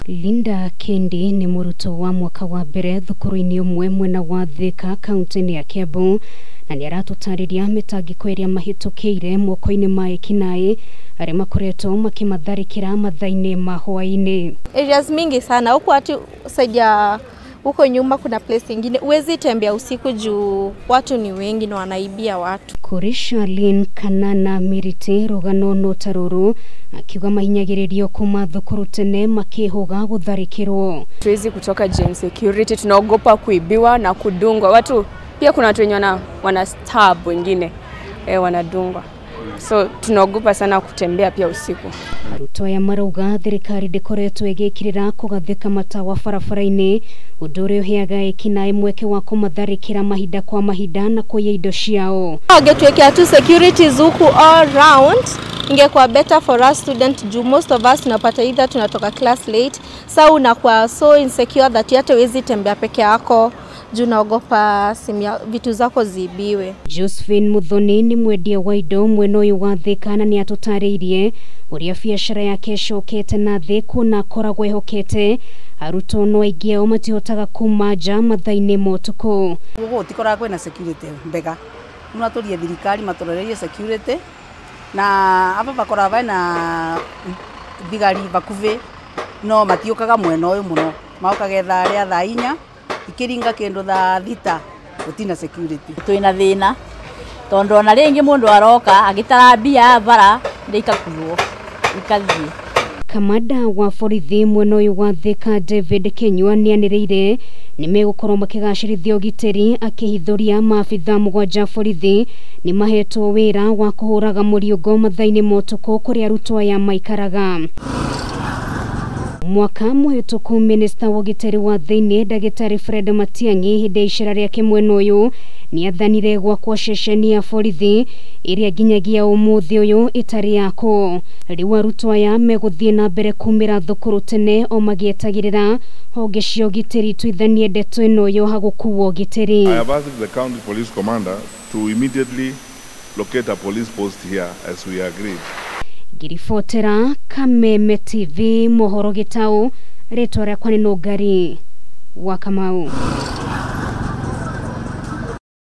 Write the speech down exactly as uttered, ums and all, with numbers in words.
Linda Kendi ni muruto wa mwaka wa mbere thukuru-ini umwe mwena wa Thika kaunti-ini ya Kiambu na ni aratutariria mitangiko iria mahitukiire moko-ini ma ekinai aria makoretwo makimatharikira mathaini ma hwaini. Areas mingi sana huko watu saidia huko nyuma kuna place nyingine uwezi tembea usiku juu watu ni wengi na wanaibia watu. Kurisha Lin Kanana Miriti rugano no taruru akiuga mahinyagiririo kuma thukuru tene makihoga gutharikirwo. Tuwezi kutoka gen security, tunaogopa kuibiwa na kudungwa. Watu pia kuna watu wenye wana, wana stab wengine eh, wanadungwa. So tunaogopa sana kutembea pia usiku. Arutwo ya marauga thirikari ndikoretwo igikirira kugathika matawa barabara-ini udure uheaga ekinai mweke wa kumatharikira mahinda kwa mahinda na kuiya indo ciao. Wangetuwekea tu securities huku all round ingekuwa better for us student juu most of us tunapata either tunatoka class late so unakuwa so insecure that hata huwezi tembea peke yako juu naogopa vitu zako zibiwe. Josephine Muthoni ni mwendia wa indo mwena uyu wa Thika na ni atutariirie uria biashara yake icokete na thi kuna koragwo ehokete arutwo no aingi ao matihotaga kumaja mathaini motuku. Gugu tikora kwena security mbega nuna turie thirikari matorererie security na aba bakora bana thigari bakuvi no matiukaga mwena uyu muno maukagetha aria thaa inya ikiringa kendo thaa thita gutina security. Twina thina tondo na ringi mundu aroka agitarambia bara ndikakuo ikathie. Kamanda wa borithi mwena uyu wa Thika David Kenyua ni anireire ni megukorwo makigacirithia ugitiri akihithuria maabitha mugwanja borithi ni mahetwo wira wa kuhuraga muriungo mathaini motuku kuri arutwo ya maikaraga. Mwaka muhituku minister wa ugitiri wa thiini Dagitari Fred Matiang'i hinde icera riake mwena uyu ni athanire gwakwo ceceni ya borithi iria nginyagia umuthi uyu itari yako. Riu arutwo aya meguthie na mbere kumira thukuru tene o magietagirira honge cia ugitiri twithanie ndeto ino yo hagukuwo ugitiri. I have asked the county police commander to immediately locate a police post here as we agreed. Girifotera Kameme T V mohoro gitau retwa rya kwani no ngari wa Kamau.